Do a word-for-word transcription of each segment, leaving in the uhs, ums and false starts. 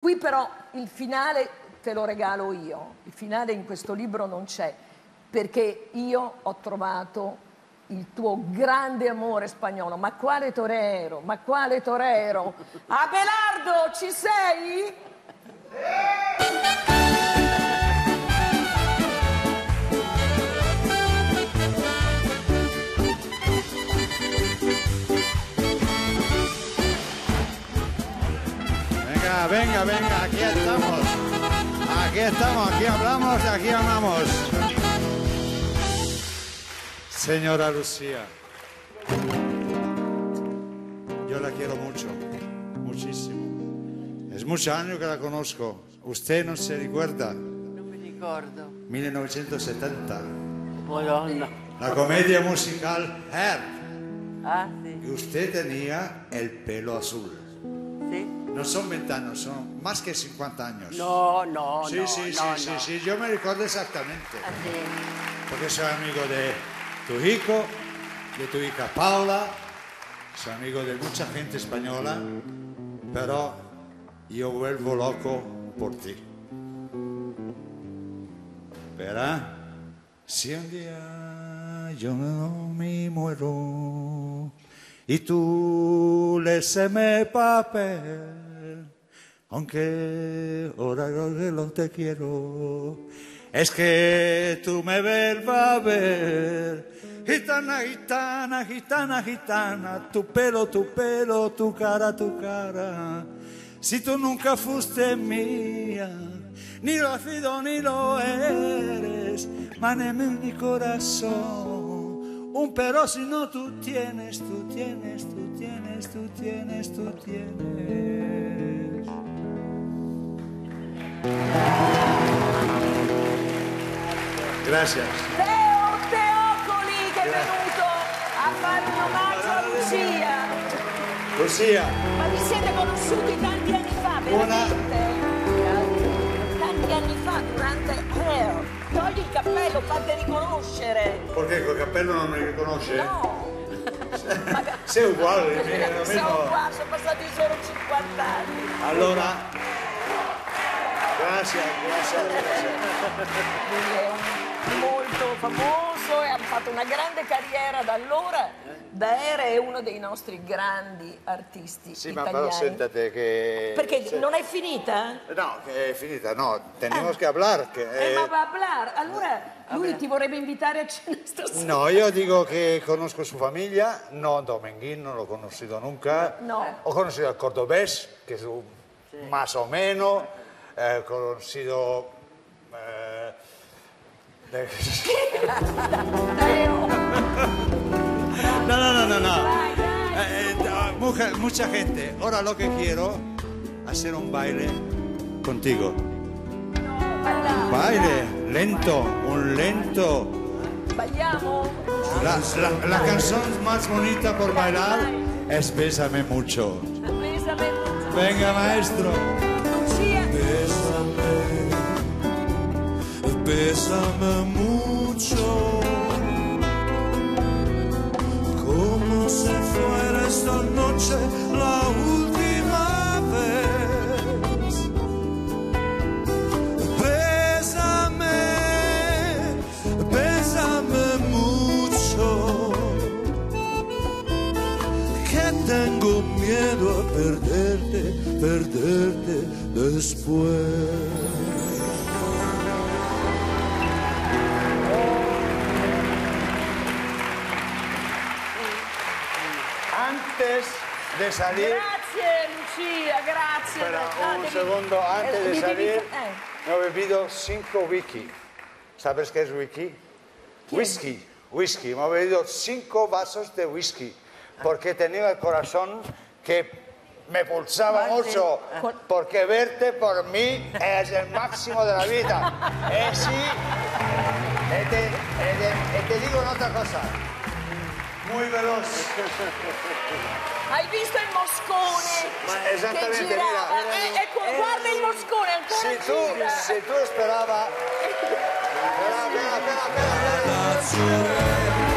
Qui però il finale te lo regalo io, il finale in questo libro non c'è, perché io ho trovato il tuo grande amore spagnolo. Ma quale torero, ma quale torero? Abelardo, ci sei? Venga, venga, venga, aquí estamos. Aquí estamos, aquí hablamos, aquí amamos. Señora Lucía, yo la quiero mucho, muchísimo. Es muchos años que la conozco. Usted no se recuerda. Non mi ricordo. millenovecentosetenta. Madonna. La comedia musical Hair. Ah, sí. Y usted tenía el pelo azul. Sí. No son veinte años, son más que cincuenta años. No, no, sí, no, sí, no, sí, no. sí, sí, yo me recuerdo exactamente. Así. Porque soy amigo de tu hijo, de tu hija Paula, soy amigo de mucha gente española, pero yo vuelvo loco por ti. Verá, si un día yo no me muero y tú léeme papel, aunque ahora yo no te quiero, es que tú me vuelvas a ver. Gitana, gitana, gitana, gitana, tu pelo, tu pelo, tu cara, tu cara. Si tú nunca fuiste mía, ni lo has sido ni lo eres, maneme en mi corazón. Un pero si no tú tienes, tú tienes, tú tienes, tú tienes, tú tienes. Gracias. Teo Teocoli che è venuto a fare un omaggio a Lucia. Lucia. Ma vi siete conosciuti tanti anni fa, veramente? Tanti anni fa, durante Hair. Togli il cappello, fate riconoscere. Perché col cappello non mi riconosce? No. Sei uguale, è lo Siamo mismo. qua, sono passati solo cinquanta anni. Allora, grazie, grazie, grazie. Lui è un- molto famoso e ha fatto una grande carriera da allora. Daera è uno dei nostri grandi artisti Sì, ma italiani. però sentate che... Perché se- non è finita? No, che è finita, no, tenemos que hablar. Que, Eh, eh, ma va a hablar. Allora lui ti vorrebbe invitare a cena stasera. No, yo digo que conozco su familia, no Domenguín, no lo he conocido nunca. No. He conocido al cordobés, que es un- más o menos. He conocido... eh, de- No, no, no, no, no. Eh, eh, mucha, mucha gente. Ahora lo que quiero, hacer un baile contigo. Un baile, lento, un lento. Balliamo? La, la, la canción más bonita por bailar es Bésame mucho. Bésame mucho. Venga, maestro. Lucia. Bésame, bésame mucho, como si fuera esta noche la última vez. Bésame, bésame mucho, que tengo miedo a perderte, perderte después. Antes de salir, Grazie Lucia, grazie. espera Ah, un devi- segundo, antes eh, de mi devi- salir, eh. me he bebido cinco whisky. ¿Sabes qué es whisky? Whisky, whisky. Me he bebido cinco vasos de whisky porque tenía el corazón que me pulsaba mucho. Porque verte por mí es el máximo de la vida. Eh, sí. E te, e te- e te digo otra cosa. Muy veloz. Hai visto il moscone? Ma esattamente, che girava? mira. Eh, ecco, guarda il moscone, ancora Si tú, gira. si tú esperaba... Espera, espera, espera,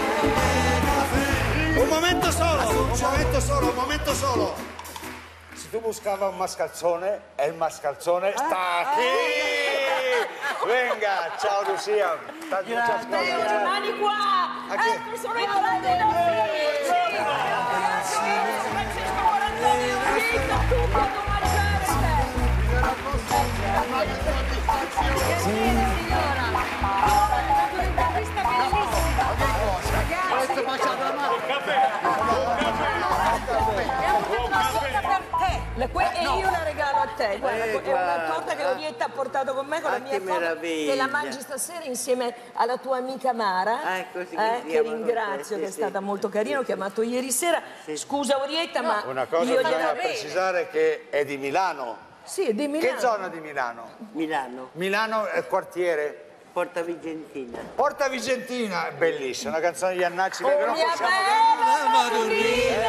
espera. Un momento solo, un momento solo, un momento solo. Si tu buscava un mascalzone e il mascalzone sta qui. Venga, ciao Lucia. Tanto ci ascolta. Rimani qua. Ecco, sono i Francesco Corantonio, Rita, tu quando mangiare te. Signora, un'intervista bellissima. Questo baciato la mano. La, que- e io la regalo a te, guarda, Eh, è una torta che Orietta ha portato con me con Ah, la mia che foto, meraviglia. che la mangi stasera insieme alla tua amica Mara, Ah, è così che eh, si che chiamano, ringrazio, sì, che è sì, stata sì, molto sì, carina, ho sì. chiamato ieri sera, Sì. scusa Orietta, ma Una cosa io bisogna gliela... precisare che è di Milano. Sì, è di Milano. Che zona di Milano? Milano, Milano è quartiere. Porta Vigentina. Porta Vigentina, è bellissima, una canzone di Iannacci, Oh, che non mia possiamo bella Madonnina!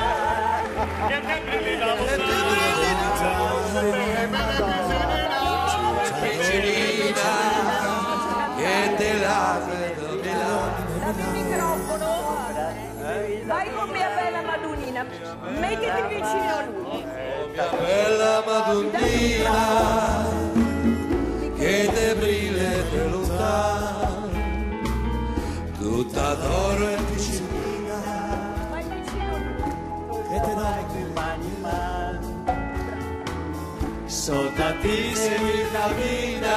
Che te la vedo Dammi il microfono. Vai con mia bella Madonnina, mettiti vicino a lui. mia bella Madonnina che te brilla e lontano tutta d'oro e piscina Vai vicino a lui. che te dai qui mani in mano soltanti segui la vita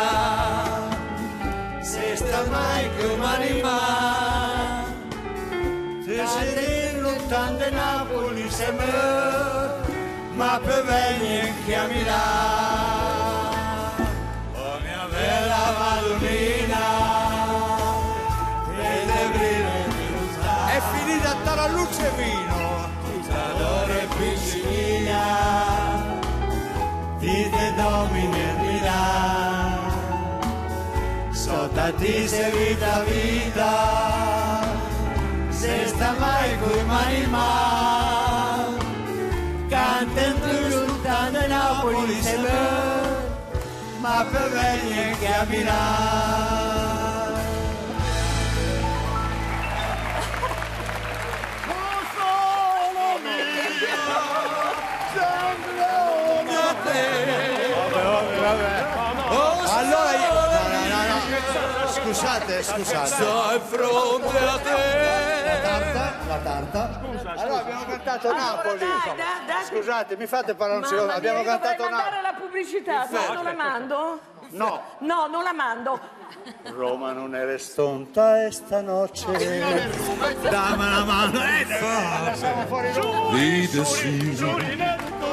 se sta mai con mani in mano se sei lontano da Napoli se me ma per venire anche a Milano, oh mia bella Madonnina, che le brilla è finita tra luce e vino, tutta d'oro e piscina, ti te domini e Milano, so tanti se vita vita, se sta mai coi mani in mano, cantando lontano da Napoli se me, ma per venire anche a Milano. Solo mio, solo da te. Vabbè, vabbè, vabbè. Allora io... No, no, no, no. Scusate, scusate. Sto in fronte a te. La tarta, la tarta. Allora abbiamo cantato Allora, Napoli. dai, dai, dai. Scusate, mi fate parlare un Mamma secondo. mia, Abbiamo io dovrei cantato mandare Napoli. la pubblicità, no, non la mando? No. No, non la mando. Roma non è restonta e stanotte. Dammi la mano e Vide sì.